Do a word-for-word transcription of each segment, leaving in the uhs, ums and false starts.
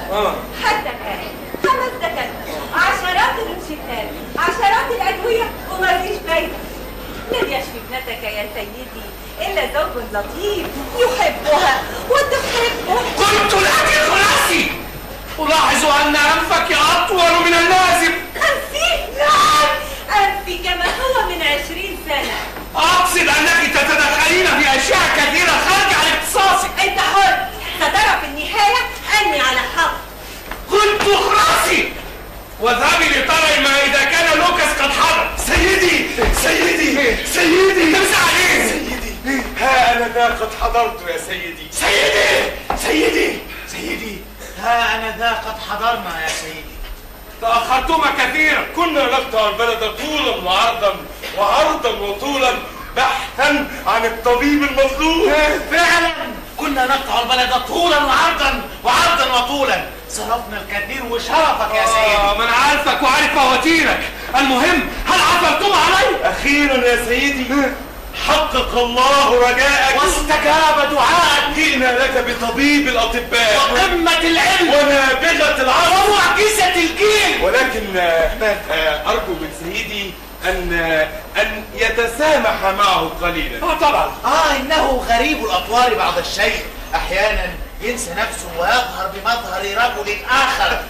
اه حتى الآن خمس دكاترة، عشرات الروشتات، عشرات الأدوية ومفيش فايدة. لن يشفي ابنتك يا سيدي إلا زوج لطيف يحبها وتحبه. قلت لك اخلصي. ألاحظ أن أنفك أطول من اللازم. أنفي؟ نعم، أنفي كما هو من عشرين سنة. أقصد أنك تتدخلين في أشياء كثيرة خارج عن اختصاصك. أنت حر، سترى في النهاية أني على حق. قلت اخلصي واذهبي لترى ما إذا كان لوكاس قد حضر. سيدي سيدي سيدي أنت مساعد إيه؟ سيدي ها أنا ذا قد حضرت يا سيدي. سيدي سيدي سيدي ها أنا ذا قد حضرنا يا سيدي. تأخرتما كثيرا. كنا نقطع البلد طولا وعرضا وعرضا وطولا بحثا عن الطبيب المظلوم. فعلا كنا نقطع البلد طولا وعرضا وعرضا وطولا، صرفنا الكثير وشرفك يا سيدي. آه من عارفك وعارف فواتيرك. المهم هل عثرتم علي؟ أخيرا يا سيدي حقق الله رجاءك واستجاب دعاءك. جئنا لك بطبيب الأطباء وقمة العلم ونابغة العصر ومعجزة الجيل. ولكن أرجو من سيدي أن أن يتسامح معه قليلا. اه طبعا. آه إنه غريب الأطوار بعض الشيء، أحيانا ينسى نفسه ويظهر بمظهر رجل آخر.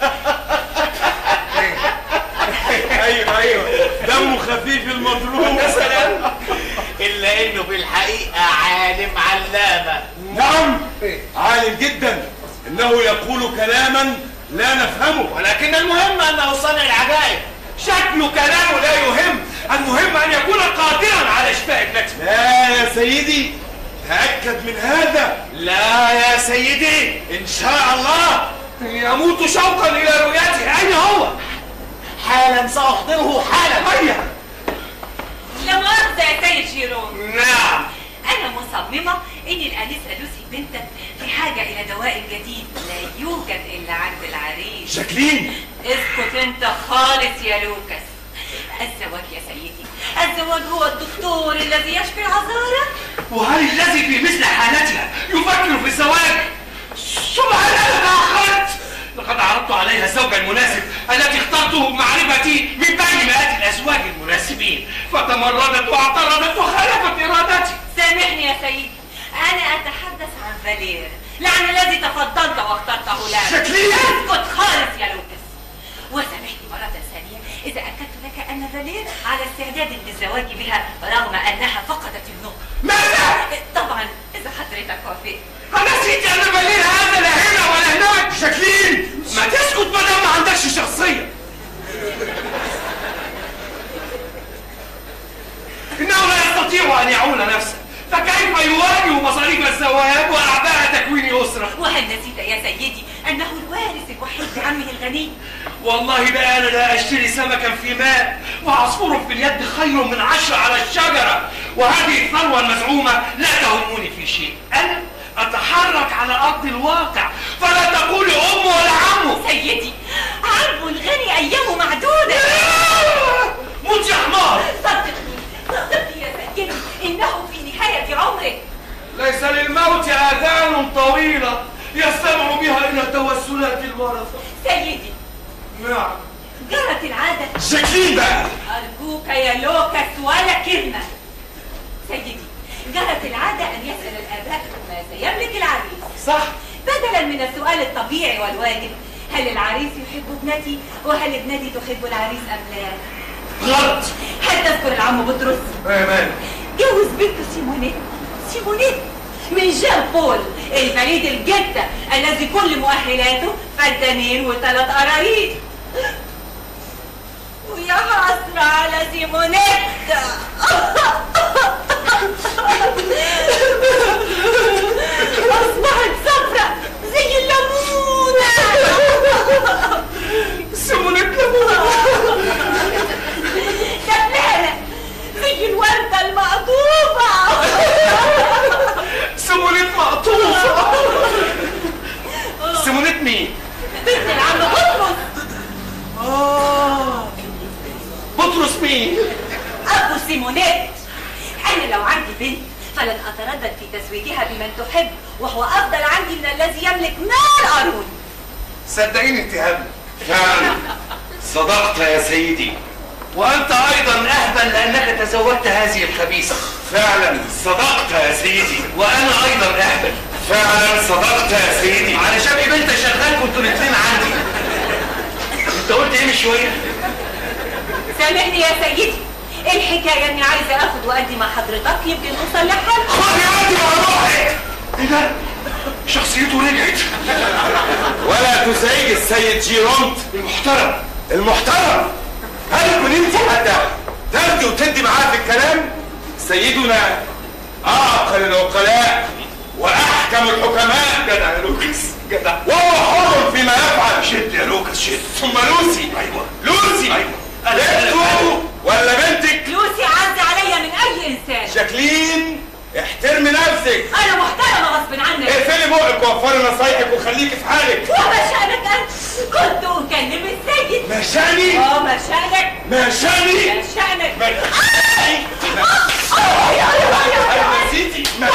أيوه أيوه دمه خفيف المضروب مثلا، إلا إنه في الحقيقة عالم علامة. نعم عالم جدا، إنه يقول كلاما لا نفهمه، ولكن المهم أنه صنع العجائب. شكل كلامه لا يهم، المهم أن يكون قادرا على شفاء ابنتي. لا يا سيدي تأكد من هذا. لا يا سيدي إن شاء الله. يموت شوقا إلى رؤيته. أين هو؟ حالا سأحضره حالا. هيا. لا مؤاخذة يا سيد جيرون. نعم. أنا مصممة إن الأنسة لوسي بنتك في حاجة إلى دواء جديد لا يوجد إلا عند العريس. جاكلين اسكت أنت خالص يا لوكاس. الزواج يا سيدي، الزواج هو الدكتور الذي يشفي العذارى. وهل الذي في مثل حالتها يفكر في الزواج؟ سبحان الله تأخرت. لقد عرضت عليها الزوج المناسب الذي اخترته بمعرفتي من بين مئات الأزواج المناسبين، فتمردت واعترضت وخالفت إرادتي. سامحني يا سيدي، أنا أتحدث عن فالير، لعن الذي تفضلت واخترته لك. شكلي اسكت خالص يا لوكاس، وسامحني مرة ثانية إذا أكدت لك أن فالير على استعداد للزواج بها رغم أنها فقدت النطق. ماذا؟ طبعا إذا حضرتك وافقت. نسيت أن فالير هذا لا هنا ولا هناك. شاكلين ما تسكت ما دام ما عندكش شخصية. إنه لا يستطيع أن يعول نفسه، فكيف يواجه مصاريف الزواج وأعباء تكوين أسرة؟ وهل نسيت يا سيدي أنه الوارث الوحيد لعمه الغني؟ والله بقى أنا لا أشتري سمكا في ماء، وعصفور في اليد خير من عشرة على الشجرة، وهذه الثروة المزعومة لا تهمني في شيء. أنا أتحرك على أرض الواقع، فلا تقولي أم ولا عمه. سيدي عم الغني أيامه معدودة. موت يا حمار. صدقني صدقني يا سيدي، إنه في نهاية عمره. ليس للموت آذان طويلة يستمع بها إلى توسلات الورثة. سيدي نعم. جرت العادة. شاكلين بقى. أرجوك يا لوكاس ولا كلمة. سيدي جرت العادة أن يسأل الآباء ماذا يملك العريس. صح. بدلا من السؤال الطبيعي والواجب، هل العريس يحب ابنتي وهل ابنتي تحب العريس أم لا؟ غلط. هل تذكر العم بطرس؟ يا مان. جوز بنته سيمونيت. سيمونيت من جان بول البريد الجدة الذي كل مؤهلاته فدانين وثلاث قراريط. ويا حسرة على سيمونيت. أصبحت صفرة زي الليمونة. سيمونيت ليمونة. دبلانة زي الوردة المقطوفة. سيمونيت مقطوفة. سيمونيت مين؟ بنت العم بطرس. آه بطرس مين؟ أبو سيمونيت. أنا لو عندي بنت فلن أتردد في تزويجها بمن تحب، وهو أفضل عندي من الذي يملك مال قارون. صدقيني انت هبل. فعلا صدقت يا سيدي. وانت ايضا اهبل لانك تزوجت هذه الخبيثه. فعلا صدقت يا سيدي. وانا ايضا اهبل. فعلا صدقت يا سيدي. علشان ابن انت شغال كنتوا الاثنين عندي. انت قلت ايه من شويه؟ سامحني يا سيدي، الحكايه اني عايزه اخد وادي مع حضرتك يمكن نوصل لحل. خد يا ودي مع روحك. ايه ده؟ شخصيته رجعت. ولا تزعج السيد جيرونت المحترم. المحترم. هل كنت حتى تاخدي وتدي معاه في الكلام؟ سيدنا اعقل العقلاء واحكم الحكماء. جدع يا لوكاس جدع. وهو حر فيما يفعل. شد يا لوكاس شد. ثم لوسي. ايوه لوسي. ايوه. بنته ولا بنتك؟ لوسي عز عليا من اي انسان. جاكلين احترمي نفسك. انا محترمه غصب عنك. اقفلي بقك ووفري نصايحك وخليكي في حالك. وما شأنك انت؟ كنت اكلم السيد. ما شأني؟ اه ما شأنك؟ ما شأني؟ ما شأنك؟ ما شأني؟ أنا نسيتي. ما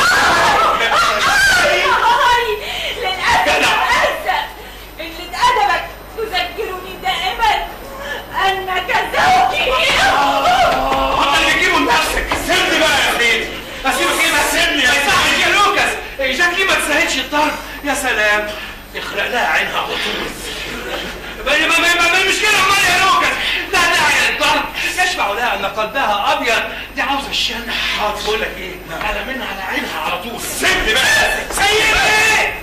للأسف للأسف اللي اتقدمك تذكرني دائما أنك زوجي. اللي تجيبه لنفسك. سيبني بقى يا سيدي. اسيبك ايه بس؟ سيبني يا ما يصحش يا لوكاس. جاكلين ما تسهلش الضرب. يا سلام اخرق لها عينها على طول. ما ما ما ما مش كده امال يا لوكاس. لا داعي للضرب. يشفع لها ان قلبها ابيض. دي عاوزه الشنح. بقول لك ايه؟ على منها على عينها على طول. سيبني بقى. سيب ايه؟